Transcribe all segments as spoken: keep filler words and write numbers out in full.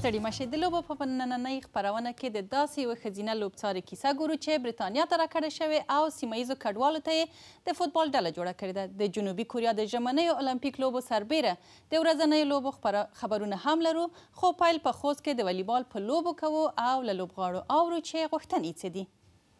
ستړي مشئ د لوبو په نننۍ خپرونه کې د داسې یوه ښځینه لوبڅارې کیسه ګورو چې برېټانیا ته راکډه شوې او سیمه ییزو کډوالو ته یې د فوتبال ډله جوړه کړې ده. د جنوبي کوریا د ژمنیو المپیک لوبو سربیره د ورځنیو لوبو خبرونه هم لرو، خو پیل په خوست کې د والیبال په لوبو کوو او له لوبغاړو اورو چې غوښتنې څه دي.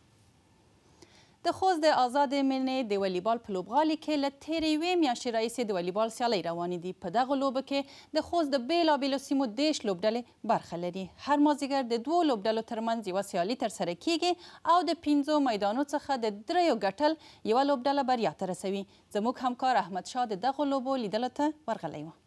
د خوست د آزادې مینې د والیبال په لوبغالي کې له تېرې یوې میاشتې راهیسې د والیبال سیالۍ روانې دي. په دغه لوبو کې د خوست د بېلابېلو سیمو دېرش لوبډلې برخه لري. هر مازدیګر د دوو لوبډلو ترمنځ یوه سیالي ترسره کیږي او د پنځو میدانو څخه د دریو ګټل یوه لوبډله بریا ته رسوي. زموږ همکار احمدشاه د دغو لوبو لیدلو ته ورغلی و.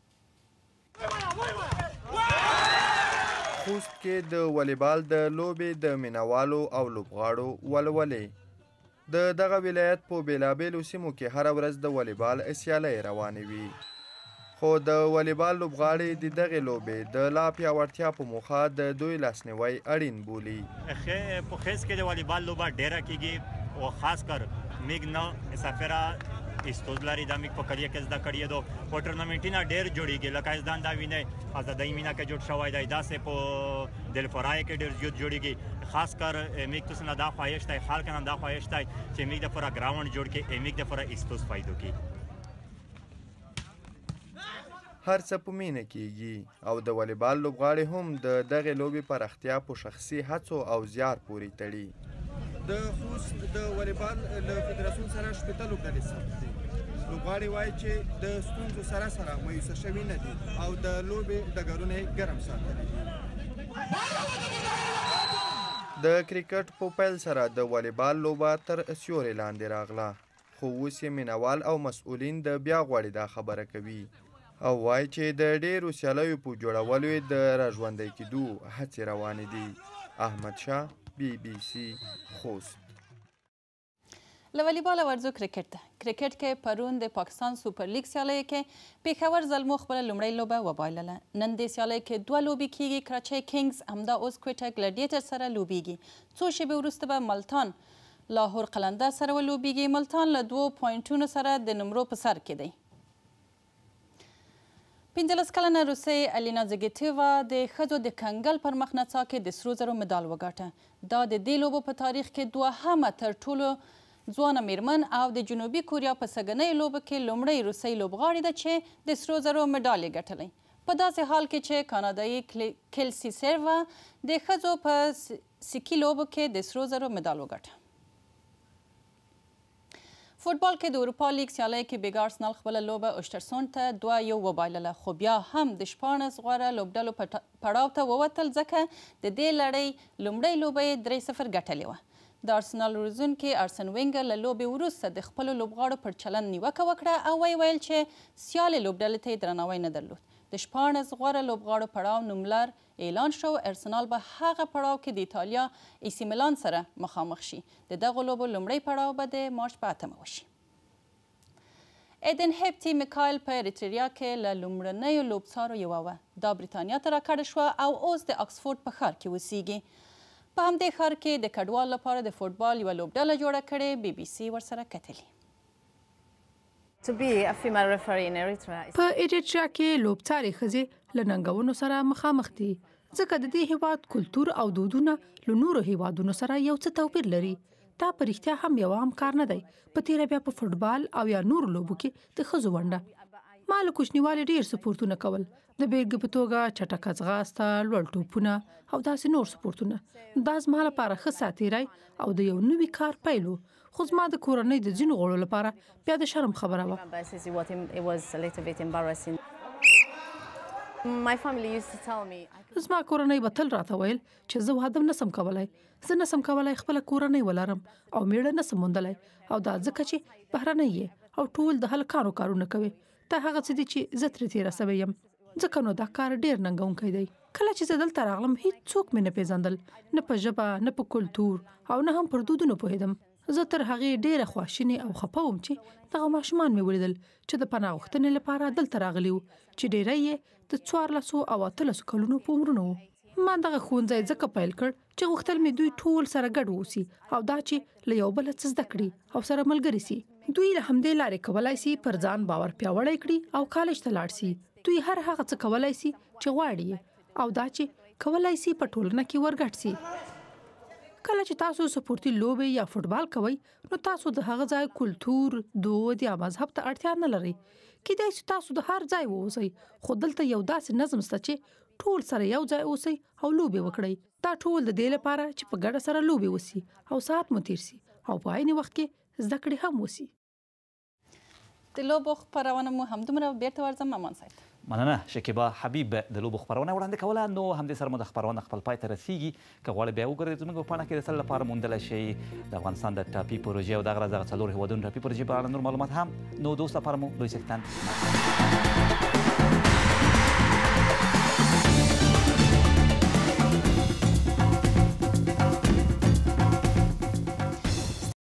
خوست کې د والیبال د لوبې د مینوالو او لوبغاړو ولولې. د دغه ولایت په بیلابیلو سیمو کې هره ورځ د والیبال سیالۍ روانې وي، خو د والیبال لوبغاړي د دغې لوبې د لا پیاوړتیا په موخه د دوی لاسنیوی اړین بولي. په خوست کې د والیبال لوبه ډیره کیږي او خاص کر میګ نه مسافره استوز لري. دا میګ په کلیه کې زده کړی دو په ټورنمنټونه ډیر جوړیږي، لکه ازدان دا ویني آزادۍ مینا کې جوړ شوی دی، داسې په دلفرای کې ډیر زیات جوړیږي. خاص کر میګ تاسو نه دا خواهش دی، خلک نه دا خواهش دی چې میګ د پورا ګراوند جوړ کې میګ د پورا استوز فائدو کې هر څه په مینه کیږي او د والیبال لوبغاړي هم د دغې لوبې پراختیا په شخصي هڅو او زیار پورې تړي. د خوست د والیبال له فدراسیون سره شپېته لوبډلې ثبت دي. لوبغاړي وایي چې د ستونزو سره سره مایوسه شوي نه دي او د لوبې ډګرونه یې ګرم ساتلي دي. د کرکټ په پیل سره د والیبال لوبه تر سیوري لاندې راغله، خو اوس یې مینوال او مسؤلین د بیا غوړې دا خبره کوي او وایي چې د ډېرو سیالیو په جوړولو یې د راژوندی کېدو هڅې روانې دي. احمدشاه، بی بی سی، خوست. له والیباله ورځو کرکټ ته. کرکټ کې پرون د پاکستان سوپر لیګ سیالیو کې پېښور زلمو خپله لومړۍ لوبه وبایلله. نن دې سیالیو کې دوه لوبې کیږي. کراچۍ کینګز همدا اوس کویټه ګلډیټر سره لوبیږي. څو شېبې وروسته به ملتان لاهور قلنده سره ولوبیږي. ملتان له دوو پوینټونو سره د نمرو په سر کې دی. پنځلس کلنه روسۍ الینا زګیتیوا د ښځو د کنګل پر مخ نڅا کې د سرو زرو مډال وګاټه. دا د دې لوبو په تاریخ کې دوهمه تر ټولو ځوانه میرمن او د جنوبي کوریا په سږنۍ لوبه کې لومړۍ روسۍ لوبغاړې ده چې د سرو زرو مډال یې ګټلی. په داسې حال کې چې کاناډایي کیلسی سیروا د ښځو په سکی لوبو کې د سرو زرو مډال وګاټه. فوټبال کې د اروپا لیګ سیالۍ کې بیګ ارسنال خپله لوبه اوشترسوند ته دوه یو وبایلله، خو بیا هم د شپاړس غوره لوبډلو پړاو ته ووتل، ځکه د دې لړۍ لومړۍ لوبه یې درې صفر ګټلې وه. د ارسنال روزونکي ارسن وینګر له لوبې وروسته د خپلو لوبغاړو پر چلند نیوکه وکړه او ویې ویل چې سیالې لوبډلې ته یې درناوی نه درلود. د شپاړس غوره لوبغاړو پړاو نوملر اعلان شو. ارسنال به هغه پړاو کې د ایټالیا ایسی میلان سره مخامخ شي. د دغو لوبو لومړی پړاو به د مارچ په اتمه وشي. ایدن هیپټي میکایل په اریتریا کې له لومړنیو لوبڅارو یوه وه. دا برېټانیا ته راکډه شوه او اوس د اکسفورډ په ښار کې اوسیږي. په همدې ښار کې د کډوال لپاره د فوټبال یوه لوبډله جوړه کړې. بی بی سی ورسره کتلي. په ایریټریا کې لوبڅارې ښځې له ننګونو سره مخامخ دي، ځکه د دې هیواد کلتور او دودونه له نورو هیوادونو سره یو څه توپیر لري. دا په رښتیا هم یو عام کار نه دی. په تیره بیا په فوټبال او یا نورو لوبو کې د ښځو ونډه. ما له کوچنیوالي ډېر سپورتونه کول، د بیلګې په توګه چټکه ځغاسته، لوړ ټوپونه او داسې نور سپورتونه. دا زما لپاره ښه ساعتېری او د یو نوي کار پیل و، خو زما د کورنۍ د ځینو غړو لپاره بیا د شرم خبره وه. زما کورنۍ به تل راته ویل چې زه واده نسم کولی، زه نسم کولی خپله کورنۍ ولرم او میړه نسم موندلی، او دا ځکه چې بهرنۍ یې او ټول د هلکانو کارونه کوي. دا هغه څه دي چې زه ترې تېره سوی یم، ځکه نو دا کار ډېر ننګونکی دی. کله چې زه دلته راغلم هیڅوک مې نه پیژندل، نه په ژبه، نه په کلتور او نه هم پر دودونو پوهېدم. زه تر هغې ډېره خواشینې او خفه وم چې دغه ماشومان مې ولیدل چې د پناه غوښتنې لپاره دلته راغلي وو، چې ډېری یې د څوارلسو او اتلسو کلونو په عمرونو وو. ما دغه ښوونځی ځکه پیل کړ چې غوښتل مې دوی ټول سره ګډ واوسي او دا چې له یو بله څه زده کړي او سره ملګري سي. دوی له همدې لارې کولی سي پر ځان باور پیاوړی کړي او کالج ته لاړ سي. دوی هر هغه څه کولی سي چې غواړي او دا چې کولای شي په ټولنه کې ورګډ شي. کله چې تاسو سپورتي لوبې یا فوټبال کوئ نو تاسو د هغه ځای کلتور، دود یا مذهب ته اړتیا نه لرئ. کیدای شي تاسو د هر ځای واوسئ، خو دلته یو داسې نظم شته چې ټول سره یو ځای اوسئ او لوبې وکړئ. دا ټول د دې لپاره چې په ګډه سره لوبې وسي او ساعت مو تیر سي او په عین وخت کې زده کړې هم وسي. د لوبو خپرونه مو همدومره بیرته ورځم امان صاحب. مننه شکیبا حبیب د لوبو خپرونه وړاندې کوله. نو همدې سره مو د خپرونه خپل پای ته رسیږي. که غواړئ بیا وګورئ زموږ په پاڼه کې د سل لپاره موندلی شئ د افغانستان د ټاپي پروژې او دغه راز دغه څلور هېوادونو ټاپي پروژې په اړه نور معلومات هم. نو د اوس لپاره مو لوی څښتن.